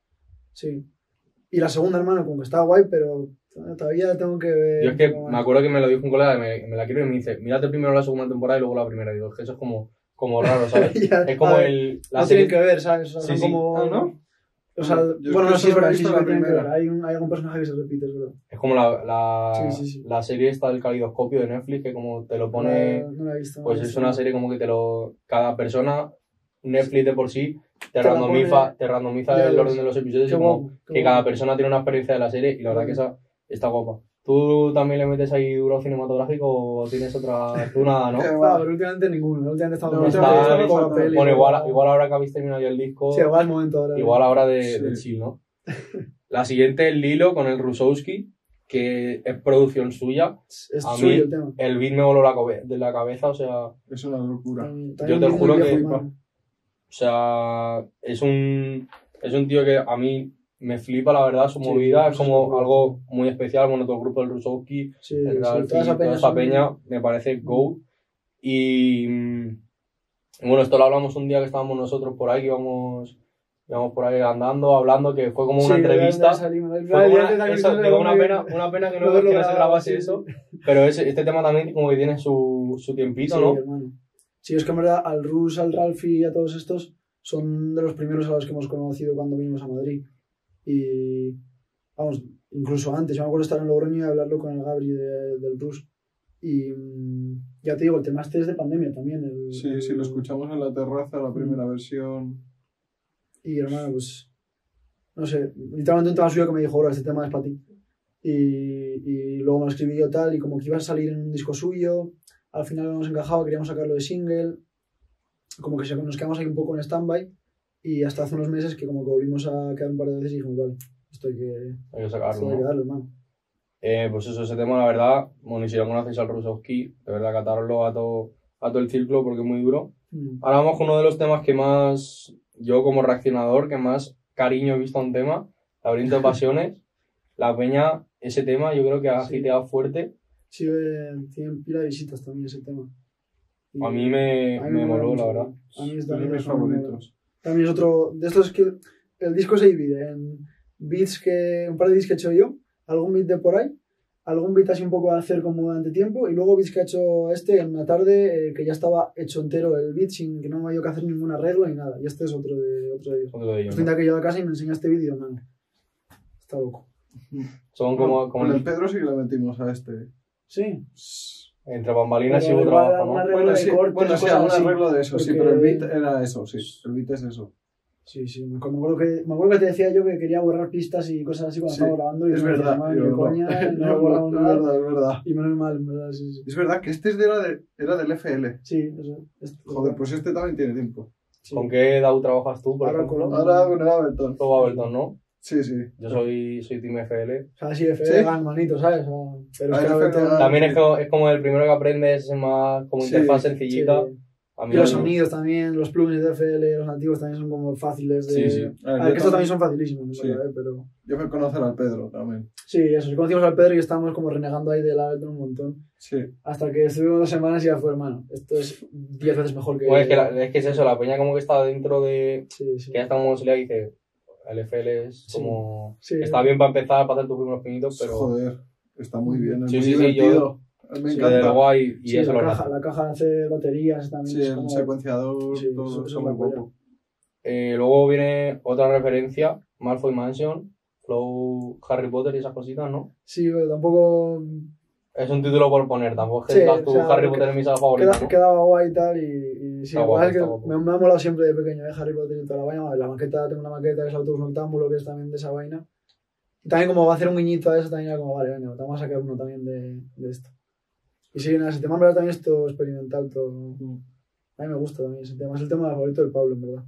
Sí. Y la segunda, hermano, como que está guay, pero todavía tengo que ver... Yo es que un poco más. me acuerdo que me lo dijo un colega, me la quiero y me dice, mírate primero la segunda temporada y luego la primera. Digo, es que eso es como raro, ¿sabes? Ya, Es como a ver, la no serie... tienen que ver, ¿sabes? O sea, Sí, son sí. como... Ah, ¿no? O sea, Yo es bueno, que no, sí es solo verdad, he sí, visto sí la que tienen que ver. primera. Hay algún personaje que se repite, es verdad. Es como Sí. la serie esta del calidoscopio de Netflix, que como te lo pone... No la he visto. Pues es una serie como que te lo... Cada persona, Netflix de por sí, te Te la randomiza Ya, el ya. orden de los episodios Qué y como guapo. qué que guapo. cada persona tiene una experiencia de la serie y la verdad que esa está guapa. ¿Tú también le metes ahí duro cinematográfico o tienes otra? Tú nada, ¿no? Qué Ah, pero últimamente ninguno. Últimamente estamos No, más últimamente con estamos la fatal. peli. Bueno, con la- igual ahora que habéis terminado ya el disco, Sí, igual es momento ahora. igual ahora de Sí. chill, ¿no? La siguiente, el Lilo con el Rusowski, que es producción suya. Es A suyo mí el tema. el beat me voló de la cabeza, o sea... Es una locura. También Yo te muy juro viejo, que- hermano. O sea, es un tío que a mí me flipa, la verdad, su Sí, movida. pues Es como eso, algo muy especial. Bueno, todo el grupo del Rusowski, Sí, el sí, Ralphie, toda esa peña. esa son- peña me parece GOAT. Y bueno, esto lo hablamos un día que estábamos nosotros por ahí, que íbamos por ahí andando, hablando, que fue como una Sí, entrevista. de salimos. Fue como una pena que no se grabase eso. Pero este tema también como que tiene su tiempito, Sí, ¿no? hermano. Sí, es que en verdad al Rus, al Ralphie y a todos estos son de los primeros a los que hemos conocido cuando vinimos a Madrid. Y vamos, incluso antes, yo me acuerdo de estar en Logroño y hablarlo con el Gabri del Rus. Y ya te digo, el tema este es de pandemia también. Sí, lo escuchamos en la terraza, la primera versión. Y hermano, pues no sé, literalmente un tema suyo que me dijo, ahora este tema es para ti. Y luego me lo escribí yo tal, y como que iba a salir en un disco suyo, al final no nos encajaba, queríamos sacarlo de single, como que nos quedamos ahí un poco en stand-by, y hasta hace unos meses que como que volvimos a quedar un par de veces y dijimos, vale, esto hay que, Hay que esto sacarlo, hay que ¿no? darle, hermano. Pues eso, ese tema, la verdad, bueno, y si no conocéis al Rusowski, de verdad, catarlo a todo el círculo porque es muy duro. Ahora vamos con uno de los temas que más, yo como reaccionador, que más cariño he visto a un tema, Laberinto de Pasiones. La peña, ese tema, yo creo que ha Sí. agiteado fuerte. Sí, tienen pila de visitas también ese tema. Y A mí me mola moló, mucho, la verdad. A mí es Es de también mis me mola. favoritos. También es otro de estos que el disco se divide en beats un par de beats que he hecho yo, algún beat de por ahí, algún beat así un poco a hacer como durante tiempo y luego beats que ha hecho en una tarde que ya estaba hecho entero el beat sin que no me haya que hacer ningún arreglo ni nada. Y este es otro de ellos. Otro de ellos, Pues ¿no? que yo a casa y me enseña este vídeo, man. Está loco. Son como Con el Pedro sí que le metimos a este. Sí. entre bambalinas y Pero hubo igual trabajo, algún ¿no? arreglo Bueno, de sí, cortes, bueno, sí, cosas algún así, arreglo de eso, sí, porque- pero el beat era eso, sí. El beat es eso. Sí, sí. Me acuerdo que te decía yo que quería borrar pistas y cosas así cuando Sí, estaba grabando. Y es me decía, verdad. "Madre, Yo qué no. coña, no lo borramos Es nada". verdad, es verdad. Y menos mal, en verdad, sí, sí. Es verdad que este era del FL. Sí, eso. Joder, pues este también tiene tiempo. Sí. ¿Con qué DAO trabajas tú, por Ahora ejemplo? con- Ahora con el Ableton. Todo Ableton, ¿no? Sí, sí. Yo soy Team FL. O sea, sí, FL ¿Sí? gan manito, ¿sabes? O sea, pero es Ah, que el Ableton- FL También es como el primero que aprendes, es más como Sí, interfaz sí. sencillita. A mí Y los no- sonidos también, los plugins de FL, los nativos también son como fáciles de... Sí, sí. A ver, A ver, yo que estos también también- son facilísimos, en Sí. verdad, pero... Yo fui a conocer al Pedro también. Sí, eso, conocimos al Pedro y estábamos como renegando ahí del Ableton un montón. Sí. Hasta que estuvimos 2 semanas y ya fue, hermano, esto es 10 veces mejor que... Bueno, es que es eso, la peña como que está dentro de... Sí, sí. Que ya está como se le dice, el FL es Sí. como... Sí. Está bien para empezar, para hacer tus primeros pinitos, pero... Joder, está muy bien. Es Sí, muy sí, sí, divertido. Me Sí, encanta. de guay y Sí, eso lo la caja de hacer baterías también Sí, es el como... secuenciador, Sí, todo, eso está es muy la polla. guapo. Luego viene otra referencia, Malfoy Mansion, Flow, Harry Potter y esas cositas, ¿no? Sí, pero tampoco... Es un título por poner, tampoco es que Sí, digas tú o sea, Harry que- Potter es mi saga favorita, ¿no? Quedaba guay y tal, y sí, Está la guapo, verdad es que está guapo. me ha molado siempre de pequeño, Harry Potter y toda la vaina. La maqueta, tengo una maqueta que es el autobús noctámbulo, que es también de esa vaina. Y también como va a hacer un guiñito a eso, también era como, vale, venga, te vamos a sacar uno también de esto. Y sí, nada, ese tema en verdad también esto experimental, todo. A mí me gusta también ese tema, es el tema favorito del Pablo, en verdad.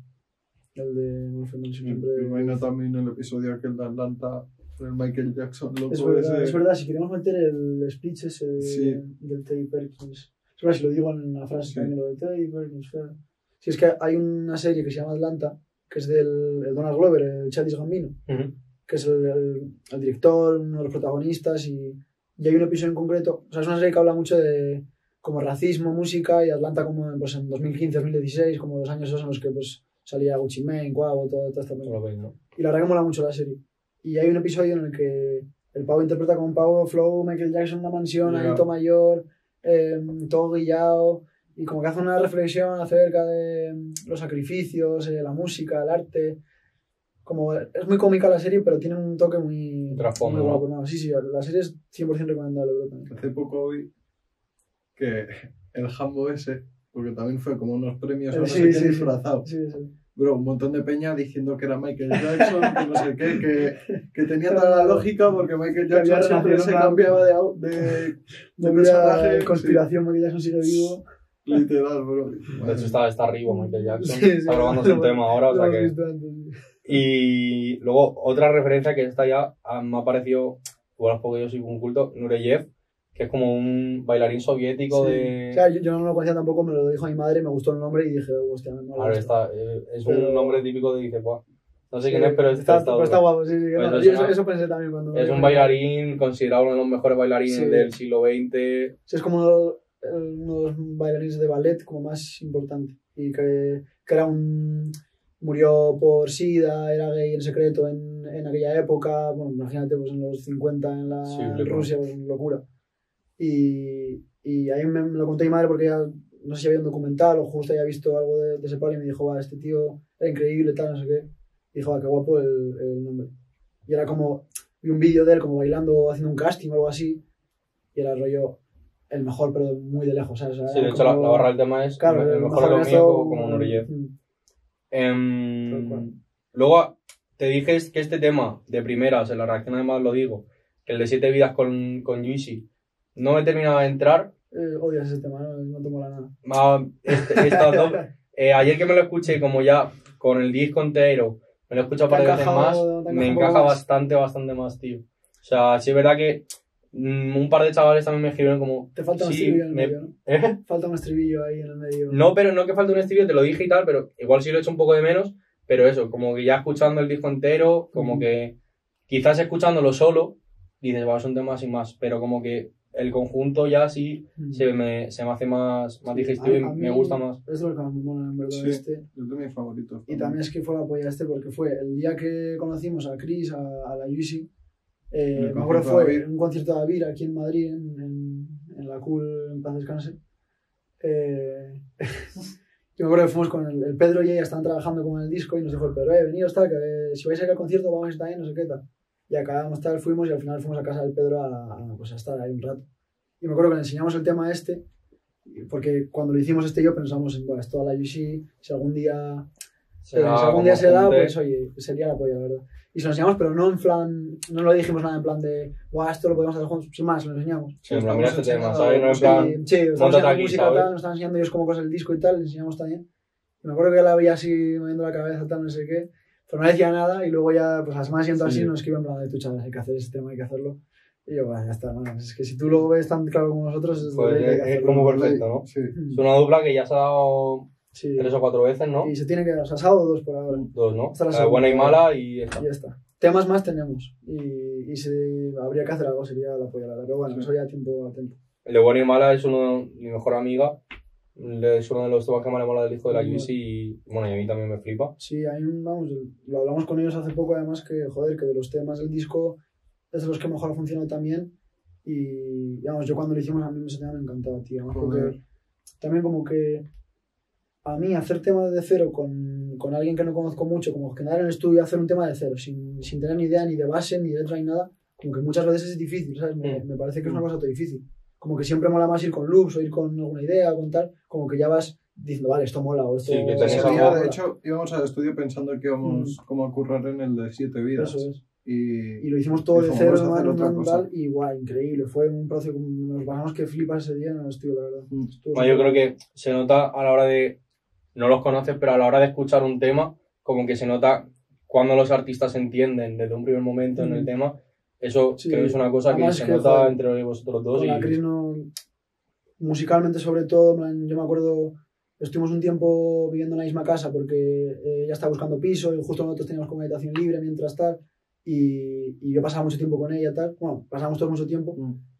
El de Malfoy Mansion, siempre... Y vaina también el episodio aquel de Atlanta, el Michael Jackson, loco Es verdad, si queremos meter el speech ese Sí. del Teddy Perkins. Es verdad, si lo digo en la frase Sí. también, lo de Teddy Perkins. Si es que hay una serie que se llama Atlanta, que es del el Donald Glover, el Childish Gambino, Ujú. que es el director, uno de los protagonistas, y hay un episodio en concreto, o sea, es una serie que habla mucho de como racismo, música, y Atlanta como pues, en 2015, 2016, como los años esos en los que pues, salía Gucci Mane, Quavo, toda esta No lo veis, ¿no? y la verdad que mola mucho la serie. Y hay un episodio en el que el pavo interpreta como un pavo flow Michael Jackson en una mansión, Ya. ahí todo mayor, todo guillado, y como que hace una reflexión acerca de los sacrificios, la música, el arte. Como es muy cómica la serie, pero tiene un toque muy, Trasfondo, muy ¿no? guapo. No, sí, sí, la serie es 100% recomendable, bro, también. Hace poco vi que el Jambo ese, porque también fue como unos premios o no Sí, sé qué sí, sí. disfrazado. Sí, sí. Bro, un montón de peña diciendo que era Michael Jackson, que no sé qué, que tenía toda la lógica porque Michael Que había Jackson siempre se relación, cambiaba de Movida personaje. de conspiración, Michael Jackson sigue vivo. Sí, literal, bro. De hecho está arriba Michael Jackson, Sí, sí, está grabándose un tema ahora, o Lo sea hemos que... visto antes, sí. Y luego otra referencia que esta ya me ha parecido, igual porque yo soy un culto, Nureyev, que es como un bailarín soviético Sí. de... O sea, yo no lo conocía tampoco, me lo dijo mi madre, me gustó el nombre y dije, hostia, me mola. Ahora esto". es Pero- un nombre típico de dice, "Buah, no sé Sí, quién es, pero está duro". guapo, sí, sí. que Pues no, es yo una- eso pensé también cuando... Es un bailarín considerado uno de los mejores bailarines Sí. del siglo XX. Sí, es como uno de los bailarines de ballet como más importante. Y que era un... Murió por SIDA, era gay en secreto en aquella época. Bueno, imagínate, pues en los 50 en Sí, en flipa. Rusia, pues locura. Y ahí me lo conté a mi madre porque ella, no sé si había un documental o justo había visto algo de ese palo y me dijo, va, este tío era increíble, tal, no sé qué. Y dijo, va, qué guapo el nombre. Y era como, vi un vídeo de él como bailando, haciendo un casting o algo así. Y era rollo, el mejor, pero muy de lejos, ¿sabes? O sea, Sí, de era hecho la como- barra del tema es Claro, el mejor de lo en mío esto, como Nureyev. Tal cual. Luego te dije que este tema de primeras, en la reacción además lo digo, que el de 7 vidas con Juicy, no me terminaba de entrar. Odias ese tema, no te mola nada. Estas dos, ayer que me lo escuché como ya con el disco entero, me lo he escuchado Te un par de ha veces encajado- más, te me encaja encaja más. bastante más, tío. O sea, sí es verdad que un par de chavales también me escribieron como... Te falta un sí, estribillo en el me- medio, ¿no? ¿Eh? Falta un estribillo ahí en el medio. No, pero no que falte un estribillo, te lo dije y tal, pero igual sí lo he hecho un poco de menos, pero eso, como que ya escuchando el disco entero, como Ujú. que quizás escuchándolo solo, dices, va, es un tema sin más, pero como que el conjunto ya sí se me hace más digestivo y A mí me gusta más. Es lo que más me mola, en verdad, Sí. este. Es de mis favoritos. Y también es que fue la polla este porque fue el día que conocimos a Chris, a la Yusi, el me acuerdo concierto de fue Avir. un concierto de Avir aquí en Madrid, en la Cool, en paz descanse. Yo me acuerdo que fuimos con el Pedro y ella estaban trabajando con el disco y nos dijo el Pedro, venidos tal, que si vais a ir al concierto vamos a estar ahí, no sé qué tal. Y acabamos tal, fuimos y al final fuimos a casa del Pedro pues a estar ahí un rato. Y me acuerdo que le enseñamos el tema este, porque cuando lo hicimos este y yo pensamos en, bueno, esto a la UC, si algún día Pero si Será algún día como se da, gente- pues oye, sería la polla, la verdad. Y se lo enseñamos, pero no en plan, no lo dijimos nada en plan de, guau, esto lo podemos hacer juntos, sin más, lo enseñamos. Sí, en plan, mira este tema, Estamos ¿sabes? No en enseñando plan, Sí, estamos móntate enseñando aquí, música ¿sabes? tal, nos están enseñando ellos como cosas del disco y tal, les enseñamos también. Y me acuerdo que la veía así moviendo la cabeza, tal, no sé qué, pero no decía nada y luego ya, pues a la semana siguiente Sí. así nos escriben en plan de tu chaval, hay que hacer este tema, hay que hacerlo. Y yo, bueno, ya está, no, es que si tú lo ves tan claro como nosotros, es Pues de ley que hay que es hacerlo. como perfecto, ¿no? Sí. Es una dupla que ya se ha dado Sí. 3 o 4 veces, ¿no? Y se tiene que dar, o sea, sábado 2 por ahora. 2, ¿no? Hasta la La buena y segunda. mala y esta. Y ya está. Temas más tenemos. Y habría que hacer algo, sería la polla, la verdad. Pero bueno, eso ya tiempo atento. El de buena y mala es uno mi mejor amiga. Es uno de los temas que más le mola del disco de la Muy Juicy y bueno, y a mí también me flipa. Sí, a mí, vamos, lo hablamos con ellos hace poco, además, que, joder, que de los temas del disco es de los que mejor ha funcionado también. Y, vamos, yo cuando lo hicimos a mí ese tema me encantaba, tío. Además, Joder. porque también como que a mí hacer temas de cero con alguien que no conozco mucho, como quedar en el estudio y hacer un tema de cero, sin tener ni idea ni de base, ni de letra, ni nada, como que muchas veces es difícil, ¿sabes? Me parece que es una cosa todo difícil. Como que siempre mola más ir con loops o ir con alguna idea, con tal, como que ya vas diciendo, vale, esto mola o esto... Sí, que Ese tenés esto día, algo- de mola. hecho, íbamos al estudio pensando que íbamos como a currar en el de 7 vidas. Eso es. Y Y lo hicimos todo de dijimos, cero, vamos a hacer hermano, otra cosa. tal, y guay, increíble. Fue un proceso, nos pasamos que flipas ese día en el estudio, la verdad. Estuvo Bueno, yo súper creo que se nota a la hora de, no los conoces, pero a la hora de escuchar un tema, como que se nota cuando los artistas entienden desde un primer momento en el tema. Eso Sí. creo que es una cosa que Además se que, nota joder, entre vosotros dos. con la Y Cris no... Musicalmente, sobre todo, en plan, yo me acuerdo, estuvimos un tiempo viviendo en la misma casa porque ella estaba buscando piso y justo nosotros teníamos como habitación libre mientras tal. Y yo pasaba mucho tiempo con ella, tal. Bueno, pasábamos todos mucho tiempo.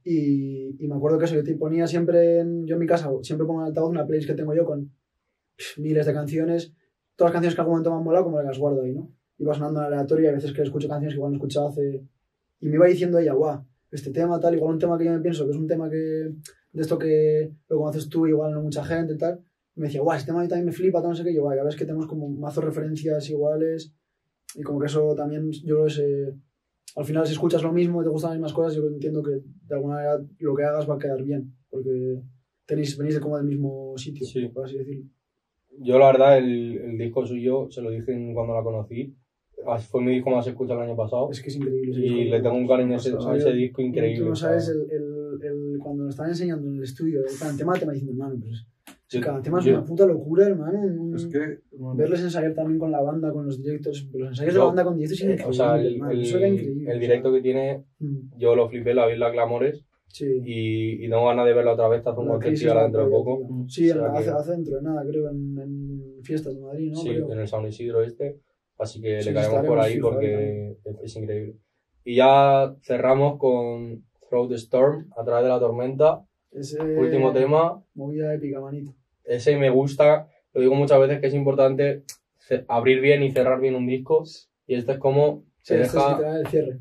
Y me acuerdo que eso, yo te ponía siempre, yo en mi casa, siempre pongo en altavoz una playlist que tengo yo con miles de canciones. Todas las canciones que en algún momento me han molado, como que las guardo ahí, ¿no? Iba sonando en aleatorio y a veces que escucho canciones que igual no he escuchado hace... Y me iba diciendo ella, guau, este tema tal, igual un tema que yo me pienso que es un tema que... De esto que lo conoces tú, igual no mucha gente, tal. Y me decía, guau, este tema a mí también me flipa, tal, no sé qué. Y yo, guau, ya ves que tenemos como mazos referencias iguales. Y como que eso también, yo creo que al final si escuchas lo mismo y te gustan las mismas cosas, yo entiendo que de alguna manera lo que hagas va a quedar bien. Porque venís como del mismo sitio, Sí. por así decirlo. yo, la verdad, el disco suyo, se lo dije cuando la conocí, fue mi disco más escuchado el año pasado. Es que es increíble. ese Y disco. le tengo un cariño a ese, O sea, a ese yo- disco increíble. Tú no o sea, sabes cuando nos están enseñando en el estudio, el tema te me diciendo, hermano, pues yo- cada tema es yo- una puta locura, hermano. Es que, bueno, Verles ensayar también con la banda, con los directos, los ensayos de Yo- la banda con directos es increíble, o sea, hermano, eso era increíble. el o directo sea, que tiene, mm, yo lo flipé, la vi en la Clamores sí. y tengo ganas de verla otra vez, te hace un La concierto crisis ahora la dentro de polla, poco. tío. Sí, O sea que- hace dentro de nada, creo, en fiestas de Madrid, ¿no? Sí, Creo. en el San Isidro así que Sí, le caemos por estaremos ahí fijo ahí porque es increíble. Y ya cerramos con Through the Storm, a través de la tormenta, Ese último tema. movida épica, manito. Ese me gusta, lo digo muchas veces que es importante abrir bien y cerrar bien un disco, y este es como Sí, se este es deja... literal el cierre.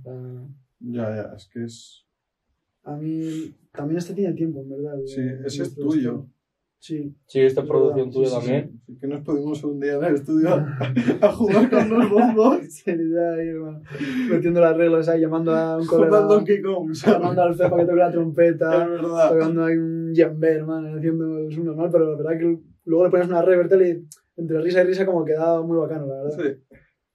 ya, es que es... A mí también este tiene tiempo, en verdad. Sí, de- ese es de- tuyo. Sí. Sí, esta es Es producción verdad, tuya sí, sí, también. Sí, que nos pudimos un día en el estudio a jugar con los bombos. Sí, literal, ahí, hermano. Metiendo las reglas ahí, llamando a un Jugando al colega. Donkey Kong, ¿sabes? Llamando al Fepa que toque la trompeta. Es verdad. Tocando ahí un djembe, hermano, haciendo el normal, pero la verdad que luego le pones una reverb tal y entre risa y risa como quedaba muy bacano, la verdad. Sí,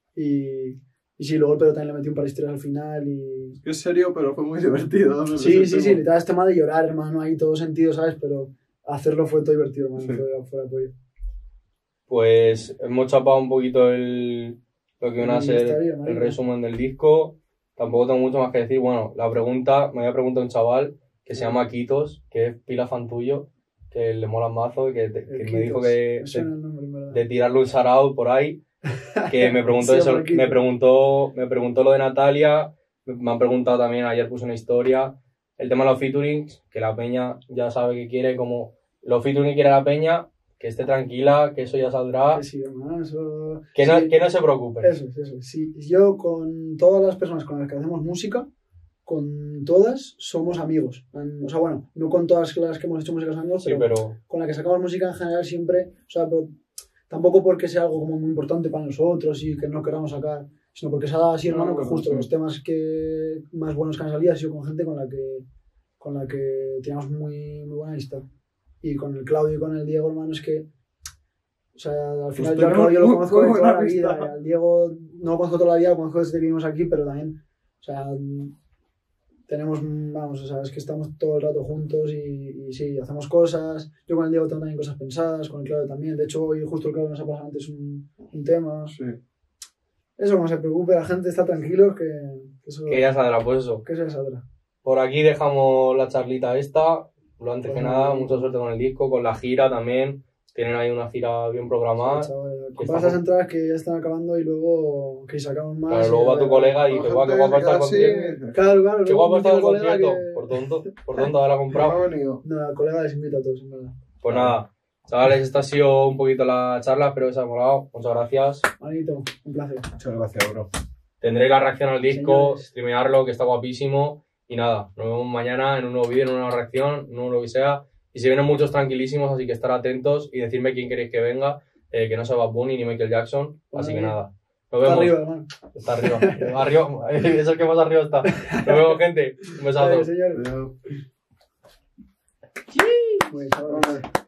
Y sí, luego el Pedro también le metió un par de historias al final y... es que es serio, pero fue muy divertido. ¿no? Sí, Ese sí, sí, tema. literal es tema de llorar, hermano, ahí todo sentido, ¿sabes? Pero hacerlo fue todo divertido, hermano, Sí. fue de apoyo. Pues hemos chapado un poquito lo que viene a Y ser está bien, el marico. resumen del disco. Tampoco tengo mucho más que decir. Bueno, me había preguntado un chaval que se llama Quitos, que es pila fan tuyo, que le mola mazo, que me dijo que Me suena el nombre, en verdad. de tirarle un shout por ahí, que me preguntó Sí, eso, hombre, Quito. me preguntó lo de Natalia, me han preguntado también, ayer puse una historia, el tema de los featurings, que la peña ya sabe que quiere, como los featuring que quiere la peña, que esté tranquila, que eso ya saldrá, Que sí, hermano, eso... que no, sí. que no se preocupen. Eso es, eso es. Sí, yo con todas las personas con las que hacemos música, con todas somos amigos. O sea, bueno, no con todas las que hemos hecho música amigos, Sí, pero con la que sacamos música en general siempre, o sea, pero tampoco porque sea algo como muy importante para nosotros y que no queramos sacar, sino porque se ha dado así, hermano, No, que bueno, justo sí. los temas que más buenos que han salido han sido con gente con la que teníamos muy, muy buena amistad. Y con el Claudio y con el Diego, hermano, es que O sea, al final Pues yo al cabo yo lo tenemos conozco de muy toda buena la vida. amistad. Y al Diego no lo conozco toda la vida, lo conozco desde que vivimos aquí, pero también, o sea, tenemos, vamos, o sea, es que estamos todo el rato juntos y sí, hacemos cosas. Yo con el Diego tengo también cosas pensadas, con el Claudio también. De hecho, hoy justo el Claudio nos ha pasado antes un tema. Sí. Eso, no se preocupe, la gente está tranquila, que eso, Que ya saldrá, pues eso. que se saldrá. Por aquí dejamos la charlita esta. Lo antes Pues que nada, nada, mucha suerte con el disco, con la gira también. Tienen ahí una gira bien programada. Comprar esas entradas que ya están acabando y luego que sacamos más. Claro, luego va tu colega y dice, guau, qué guapo está el concierto. Claro, Qué guapo está el luego mi colega concierto. Por tonto haberla comprado. No, el colega les invita a todos, en verdad. Pues nada, chavales, esta ha sido un poquito la charla, espero que os haya molado. Muchas gracias. Manito, un placer. Muchas gracias, bro. Tendréis la reacción al disco, Señores. streamearlo, que está guapísimo. Y nada, nos vemos mañana en un nuevo vídeo, en una nueva reacción, en uno que sea. Y se vienen muchos tranquilísimos, así que estar atentos y decirme quién queréis que venga, que no sea Bad Bunny ni Michael Jackson. Así que nada, nos Está vemos. arriba, hermano. Está arriba. Arriba. Eso es que más arriba está. Nos vemos, gente. Un besazo. Señores. Adiós. Pues, chavales. Vale.